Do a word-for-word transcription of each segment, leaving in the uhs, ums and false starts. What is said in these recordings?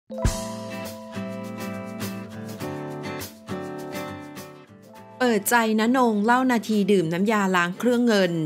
เปิดใจณนงเล่านาทีดื่มน้ำยาล้างเครื่องเงิน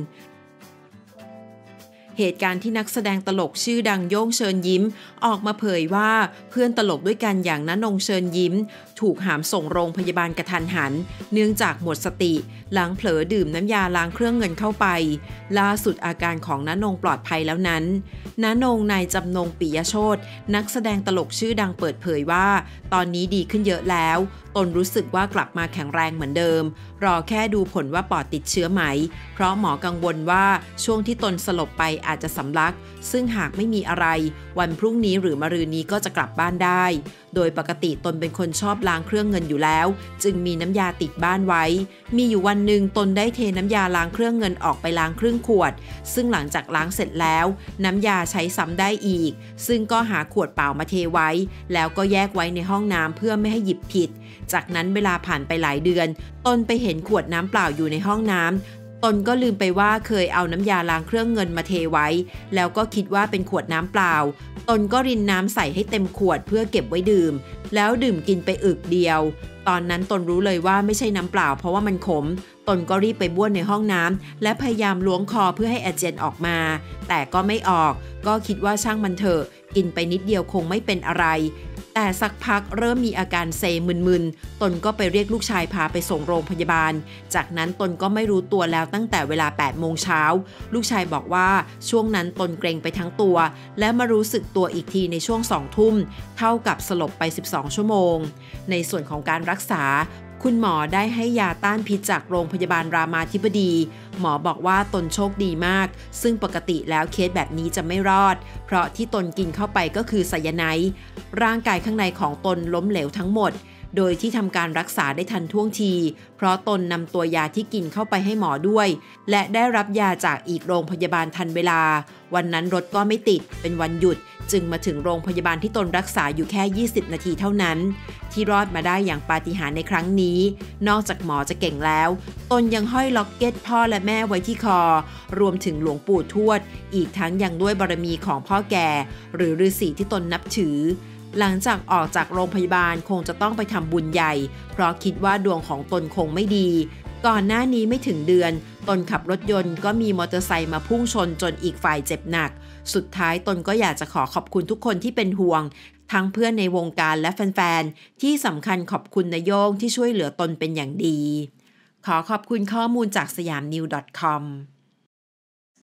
เหตุการณ์ที่นักแสดงตลกชื่อดังโย่งเชิญยิ้มออกมาเผยว่าเพื่อนตลกด้วยกันอย่างณนงเชิญยิ้มถูกหามส่งโรงพยาบาลกระทันหันเนื่องจากหมดสติหลังเผลอดื่มน้ำยาล้างเครื่องเงินเข้าไปล่าสุดอาการของณนงปลอดภัยแล้วนั้นณนงนายจำนงปิยโชตินักแสดงตลกชื่อดังเปิดเผยว่าตอนนี้ดีขึ้นเยอะแล้วตนรู้สึกว่ากลับมาแข็งแรงเหมือนเดิมรอแค่ดูผลว่าปอดติดเชื้อไหมเพราะหมอกังวลว่าช่วงที่ตนสลบไปอาจจะสำลักซึ่งหากไม่มีอะไรวันพรุ่งนี้หรือมะรืนนี้ก็จะกลับบ้านได้โดยปกติตนเป็นคนชอบล้างเครื่องเงินอยู่แล้วจึงมีน้ำยาติดบ้านไว้มีอยู่วันหนึ่งตนได้เทน้ำยาล้างเครื่องเงินออกไปล้างครึ่งขวดซึ่งหลังจากล้างเสร็จแล้วน้ำยาใช้ซ้ำได้อีกซึ่งก็หาขวดเปล่ามาเทไว้แล้วก็แยกไว้ในห้องน้ำเพื่อไม่ให้หยิบผิดจากนั้นเวลาผ่านไปหลายเดือนตนไปเห็นขวดน้ำเปล่าอยู่ในห้องน้ำตนก็ลืมไปว่าเคยเอาน้ำยาล้างเครื่องเงินมาเทไว้แล้วก็คิดว่าเป็นขวดน้ำเปล่าตนก็รินน้ำใส่ให้เต็มขวดเพื่อเก็บไว้ดื่มแล้วดื่มกินไปอึกเดียวตอนนั้นตนรู้เลยว่าไม่ใช่น้ำเปล่าเพราะว่ามันขมตนก็รีบไปบ้วนในห้องน้ำและพยายามล้วงคอเพื่อให้อาเจียนออกมาแต่ก็ไม่ออกก็คิดว่าช่างมันเถอะกินไปนิดเดียวคงไม่เป็นอะไรแต่สักพักเริ่มมีอาการเซมึนๆตนก็ไปเรียกลูกชายพาไปส่งโรงพยาบาลจากนั้นตนก็ไม่รู้ตัวแล้วตั้งแต่เวลาแปดโมงเช้าลูกชายบอกว่าช่วงนั้นตนเกรงไปทั้งตัวและมารู้สึกตัวอีกทีในช่วงสองทุ่มเท่ากับสลบไปสิบสองชั่วโมงในส่วนของการรักษาคุณหมอได้ให้ยาต้านพิษจากโรงพยาบาลรามาธิบดีหมอบอกว่าตนโชคดีมากซึ่งปกติแล้วเคสแบบนี้จะไม่รอดเพราะที่ตนกินเข้าไปก็คือไซยาไนด์ร่างกายข้างในของตนล้มเหลวทั้งหมดโดยที่ทำการรักษาได้ทันท่วงทีเพราะตนนำตัวยาที่กินเข้าไปให้หมอด้วยและได้รับยาจากอีกโรงพยาบาลทันเวลาวันนั้นรถก็ไม่ติดเป็นวันหยุดจึงมาถึงโรงพยาบาลที่ตนรักษาอยู่แค่ยี่สิบนาทีเท่านั้นที่รอดมาได้อย่างปาฏิหาริย์ในครั้งนี้นอกจากหมอจะเก่งแล้วตนยังห้อยล็อกเก็ตพ่อและแม่ไว้ที่คอรวมถึงหลวงปู่ทวดอีกทั้งยังด้วยบารมีของพ่อแก่หรือฤาษีที่ตนนับถือหลังจากออกจากโรงพยาบาลคงจะต้องไปทำบุญใหญ่เพราะคิดว่าดวงของตนคงไม่ดีก่อนหน้านี้ไม่ถึงเดือนตนขับรถยนต์ก็มีมอเตอร์ไซค์มาพุ่งชนจนอีกฝ่ายเจ็บหนักสุดท้ายตนก็อยากจะขอขอบคุณทุกคนที่เป็นห่วงทั้งเพื่อนในวงการและแฟนๆที่สำคัญขอบคุณนายโย่งที่ช่วยเหลือตนเป็นอย่างดีขอขอบคุณข้อมูลจากสยามนิว .com